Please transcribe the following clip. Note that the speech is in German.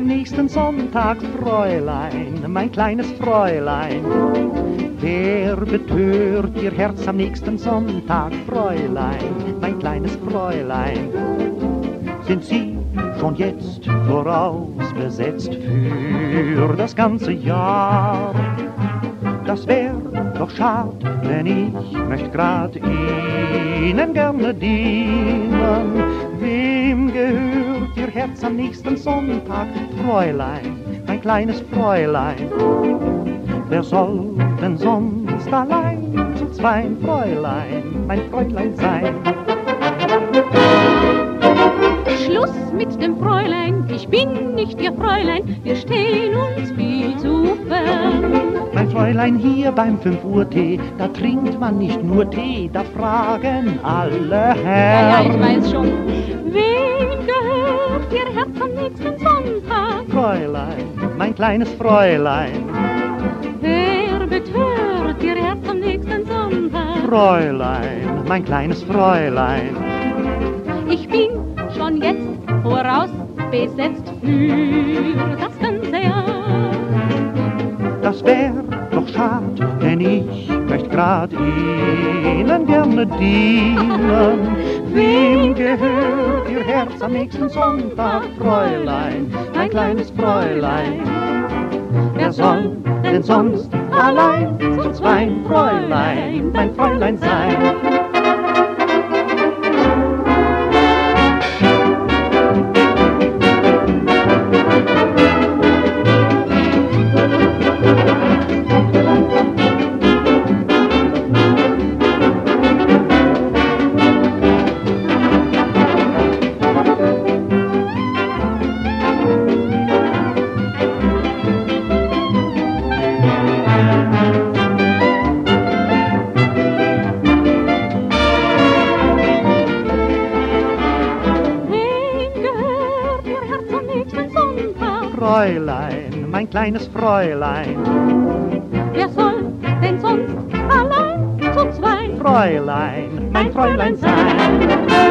am nächsten Sonntag, Fräulein, mein kleines Fräulein? Wer betört Ihr Herz am nächsten Sonntag, Fräulein, mein kleines Fräulein? Sind Sie schon jetzt vorausbesetzt für das ganze Jahr? Das wär doch schad, denn ich möcht grad Ihnen gerne dienen. Wem gehört Ihr Herz am nächsten Sonntag, Fräulein, mein kleines Fräulein? Wer soll denn sonst allein zu zweien, Fräulein, mein Fräulein sein? Schluss mit dem Fräulein, ich bin nicht Ihr Fräulein, wir stehen uns viel zu fern. Mein Fräulein, hier beim 5 Uhr Tee, da trinkt man nicht nur Tee, da fragen alle Herren. Ja, ich weiß schon. Wem gehört Ihr Herz am nächsten Sonntag? Fräulein, mein kleines Fräulein. Wer betört Ihr Herz am nächsten Sonntag? Fräulein, mein kleines Fräulein. Ich bin schon jetzt vorausbesetzt für das ganze Jahr. Das wär doch schad, denn ich möcht grad Ihnen gerne dienen. Wem gehört Ihr Herz am nächsten Sonntag, Fräulein, mein kleines Fräulein? Wer soll denn sonst allein zu zweien, Fräulein, mein Fräulein sein? Fräulein, mein kleines Fräulein. Wer soll denn sonst allein zu zweien, Fräulein, mein Fräulein sein?